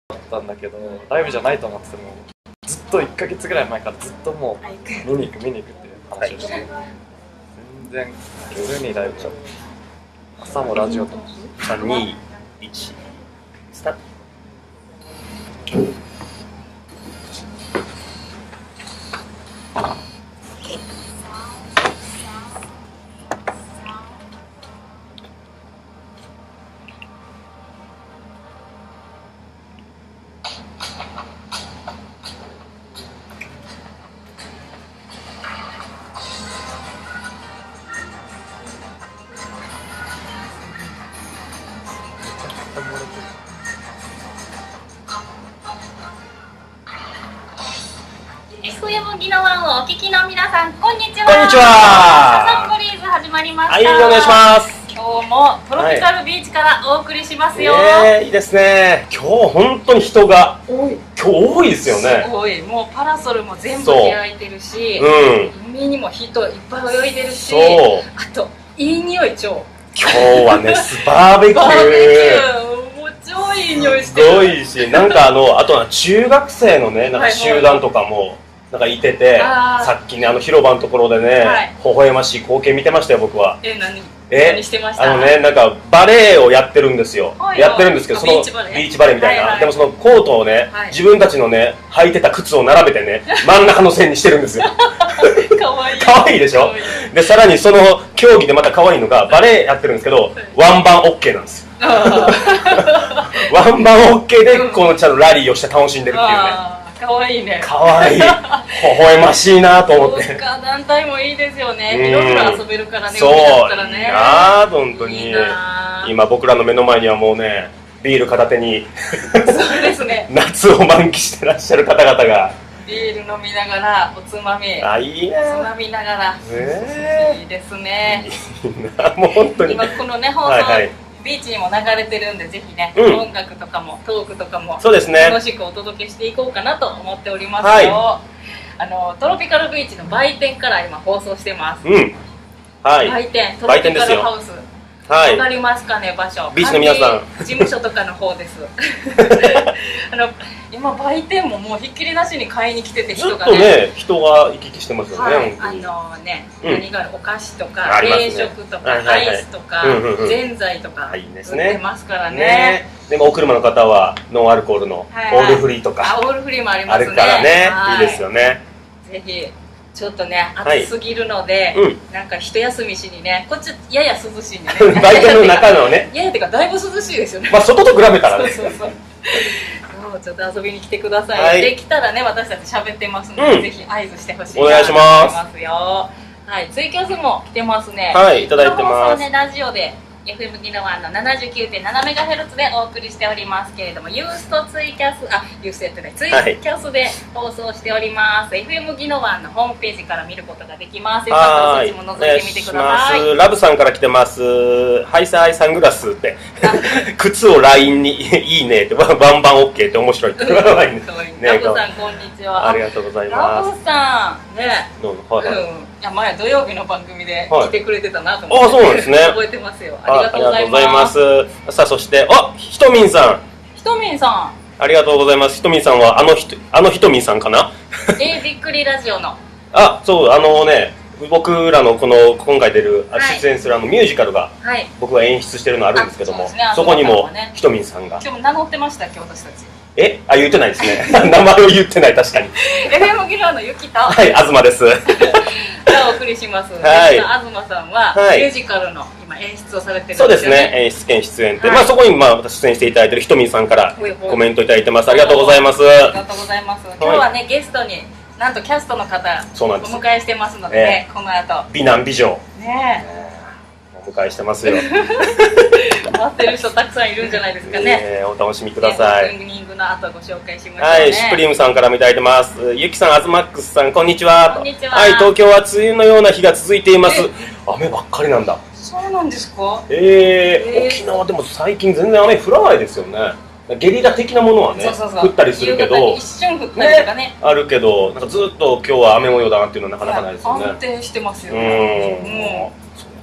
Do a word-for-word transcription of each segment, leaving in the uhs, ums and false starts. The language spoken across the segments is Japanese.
ったんだけど、ライブじゃないと思っててもずっといっかげつぐらい前からずっともう見に行く見に行くっていう話をして、はい、全然夜にライブちゃう、朝もラジオとさんにいちスタート。 エフエム ギノワンをお聞きの皆さん、こんにちは。 こんにちは。 サザンブリーズ始まりました。 はい、お願いします。 今日もトロピカルビーチからお送りしますよ。 はい、えー、いいですね。今日本当に人が多い。今日多いですよね。 すごい。もうパラソルも全部開いてるし、うん、海にも人いっぱい泳いでるし、そうあといい匂い超。 今日はね、バーベキュー。 バーベキュー。超いい匂いしてる。 すごいし、なんかあのあとは中学生のね、なんか集団とかもなんかいてて、さっきねあの広場のところでね、はい、微笑ましい光景見てましたよ僕は。 え、何？え、何してました？ あのね、なんかバレエをやってるんですよ。はいはい、やってるんですけど、そのビーチバレー、ビーチバレーみたいな、はいはい、でもそのコートをね、はい、自分たちのね履いてた靴を並べてね、真ん中の線にしてるんですよ。 可愛い。 可愛いでしょ。でさらにその競技でまた可愛いのがバレエやってるんですけど、ワンバンオッケーなんですよ。ワンバンオッケーでこのちゃんとラリーをして楽しんでるっていうね。 可愛いね。 可愛い。微笑ましいなと思って。 そうか、団体もいいですよね。いろいろ遊べるからね。 そう。いいな本当に。今僕らの目の前にはもうね、ビール片手にそうですね。 夏を満喫してらっしゃる方々が。 ビール飲みながらおつまみ。 あ、いいね。 つまみながら。ね。いいですね。 いいな、もう本当に。 今このね放送。ビーチにも流れてるんで、ぜひね、うん、音楽とかもトークとかもそうですね、 楽しくお届けしていこうかなと思っておりますよ。はい、あのトロピカルビーチの売店から今放送してます。うん、はい、売店トロピカルハウス、はい、わかりますかね、場所。 ビーチの皆さん、 事務所とかの方です。あの今売店ももうひっきりなしに買いに来てて、人がね、ずっとね人が行き来してますよね。はい、 あのね、うん、何がある、お菓子とか冷食とかアイスとかぜんざいとか売ってますからね。ね、 でもお車の方はノンアルコールのオールフリーとか、 はいはい、オールフリーもありますね。 あるからね、はい、いいですよね。 ぜひちょっとね暑すぎるので、はい、うん、なんか一休みしにね、こっちやや涼しいんでね。 売店の中のね。 ややってかだいぶ涼しいですよね。 まあ外と比べたらね。 そうそうそう。ちょっと遊びに来てください。はい、できたらね、私たち喋ってますので、うん、ぜひ合図してほしいなと思いますよ。はい、ツイキャスも来てますね。 はい、いただいてます。 ね、ラジオで エフエム ギノワンの ななじゅうきゅうてんななメガヘルツ でお送りしておりますけれども、ユーストツイキャス、あ、ユーストやってない、ツイキャスで放送しております。はい、エフエム ギノワンのホームページから見ることができます。よかったらそっちも覗いてみてください。 ラブさんから来てます。ハイサイサングラスって靴を ライン にいいねってバンバン OK って面白いって。 ラブさんこんにちは。 ありがとうございます。 ラブさんね、 どうぞ。はいはい。 前土曜日の番組で来てくれてたなと思って、 はい、あ、そうなんですね。 覚えてますよ。ありがとうございます。 さあ、そしてあ、ひとみんさん。 ひとみんさん。 ありがとうございます。ひとみんさんはあのひとあのひとみんさんかな。 えー、びっくりラジオの。 あ、そう、あのね、僕らのこの今回出る、はい、出演するあのミュージカルが、はい、僕が演出してるのあるんですけども、 そ, ね、そこにもひとみんさんが。 今日も名乗ってましたっけ、私たち。 え、あ、言ってないですね。名前を言ってない、確かに。 エフエム ギノワンのゆきと、 はい、東です。 お送りします。はい、東さんはミュージカルの今演出をされてるんですよね。そうですね、 演出兼出演で、まあそこにまあ私出演していただいてるひとみんさんからコメントいただいてます。ありがとうございます。 ありがとうございます。今日はね、ゲストになんとキャストの方お迎えしてますのでね、この後美男美女ねお迎えしてますよ。 待ってる人たくさんいるんじゃないですかね。 お楽しみください。 オープニングの後ご紹介しましょうね。 はい、シュプリームさんからもいただいてます。ゆきさん、アズマックスさん、こんにちは。 こんにちは。 はい、東京は梅雨のような日が続いています。雨ばっかりなんだ。 そうなんですか。 えー、沖縄でも最近全然雨降らないですよね。ゲリラ的なものはね、降ったりするけど、 一瞬降ったりとかね、 あるけど、なんかずっと今日は雨模様だなっていうのはなかなかないですよね。 安定してますよね。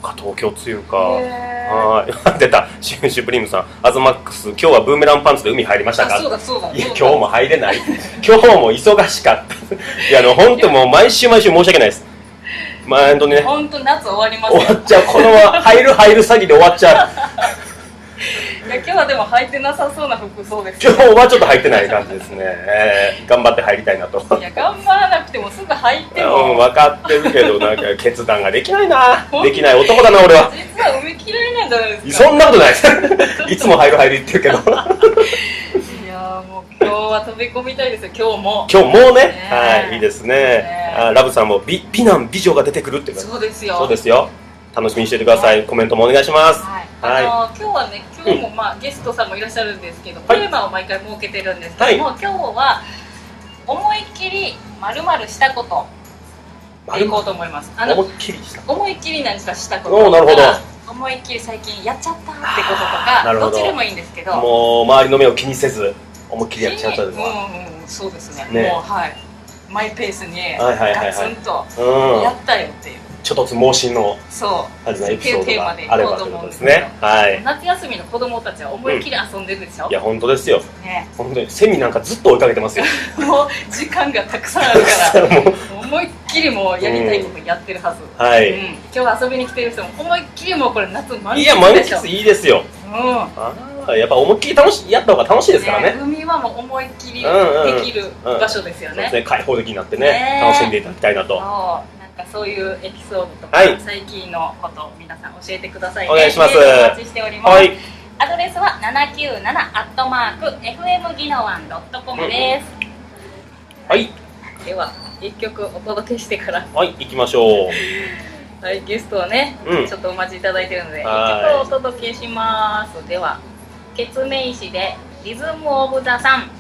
か、東京梅雨か。はい。出た。シュシュプリームさん、アズマックス、今日はブーメランパンツで海入りましたか？ そうだそうだ。 いや、今日も入れない。今日も忙しかった。いや、あの、本当もう毎週毎週申し訳ないです。まあ、本当にね。 本当夏終わりますよ。 終わっちゃう。このまま入る入る詐欺で終わっちゃう。 いや、今日はでも履いてなさそうな服装です、 ね、今日はちょっと入ってない感じですね、えー、頑張って入りたいなと。 いや、頑張らなくてもすぐ入っても、 うん、分かってるけどなんか決断ができないなできない男だな俺は。 実は海嫌いなんじゃないですか。 そんなことないですいつも入る入る言ってるけどいや、もう今日は飛び込みたいですよ。今日も今日もね、ね、はい、いいですね、ね、あ、ラブさんも 美, 美男美女が出てくるっていう。 そうですよ、 そうですよ、楽しみにしててください、ね、コメントもお願いします。 はい、あのーはい、今日はね、今日もまあ、うん、ゲストさんもいらっしゃるんですけど、テーマを毎回設けてるんですけども、はい、今日は思いっきりまるまるしたことでいこうと思います。あの思いっきりした思いっきり何かしたこととか、なるほど、 思いっきり最近やっちゃったってこととか、どっちでもいいんですけど、 もう周りの目を気にせず思いっきりやっちゃったですか。 うんうん、そうですね、ね、もうはいマイペースにガツンとやったよっていう、 ちょっとつ猛進のそうエピソードがあればということですね。はい。 夏休みの子供たちは思いっきり遊んでるでしょ。 いや本当ですよ。ね。本当にセミなんかずっと追いかけてますよ。 もう時間がたくさんあるから思いっきりもうやりたいことやってるはず。 はい。 今日遊びに来てる人も思いっきりもうこれ夏満喫でしょ。 いや満喫いいですよ。うん。ああやっぱ思いっきり楽しやった方が楽しいですからね。 海はもう思いっきりできる場所ですよね。そうですね。 開放的になってね楽しんでいただきたいなと。 そういうエピソードとか、はい、最近のことを皆さん教えてくださいね。 お願いします。 お待ちしております。はい、アドレスはななきゅうななアットマークエフエムギノワンドットコムです。 はい。 では一曲お届けしてからはい行きましょう。 はい、ゲストをね、うん、ちょっとお待ちいただいているので一曲お届けします。ではケツメイシでリズムオブザサン。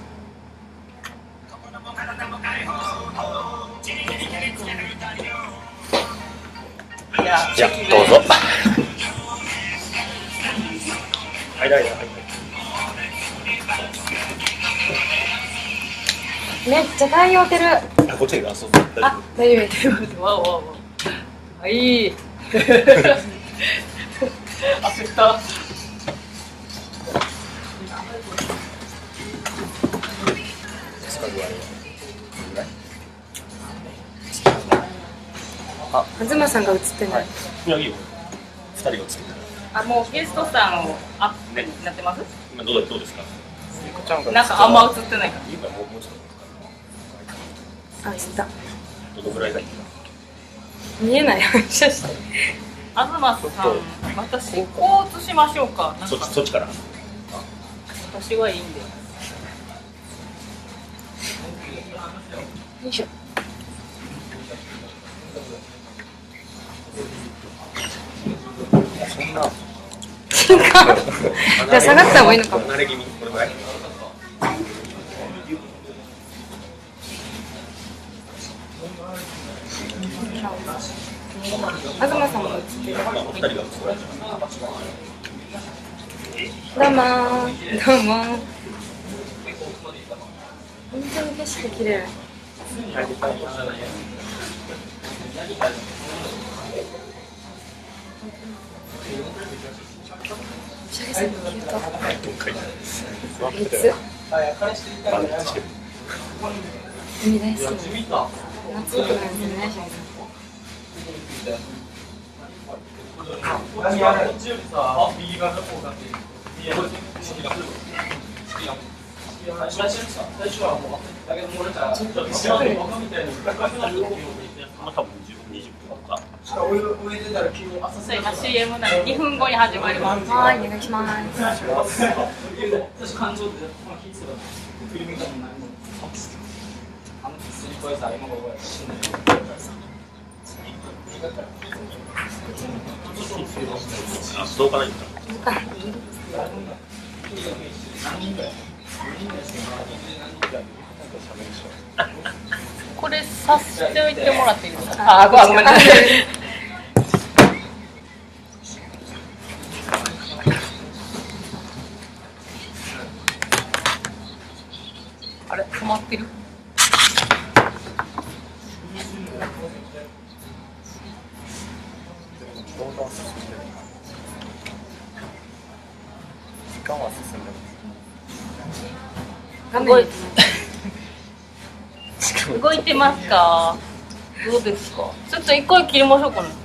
じゃあどうぞ。はいはいはい。 めっちゃ太陽てる。 あ、こっちにあ、そうあ、大丈夫大丈夫。わおわお。はい。焦った。 あ、東さんが映ってない。 いやいいよ。二人が映ってる。 あ、もうゲストさんをアップになってます？ 今どうどうですか？ なんかあんま映ってないから。 今もうもうちょっと。あ、映った。 どのぐらいがいいか。 見えない反射して。 東さん、私こう映しましょうか。 そっちそっちから。 私はいいんで。 よいしょ。 そんな。 じゃあ下がった方がいいのかも。 慣れ気味これぐらい。 東さんも映ってる。 お二人が映ってる。 どうもー。どうもー。本当に景色綺麗。シャゲさんのキュート。いつ？海大好き。夏っぽくないですね、シャゲさん。 今 シーエム なのでにふんごに始まります。 はい、お願いします。 あ、そうかないんだ。 これさせておいてもらっていいですか？あ、ごめんなさい。あれ、止まってる？ 間は進んでる。時間は進んでます。 動い動いてますか？どうですか？ちょっと一回切りましょうかね。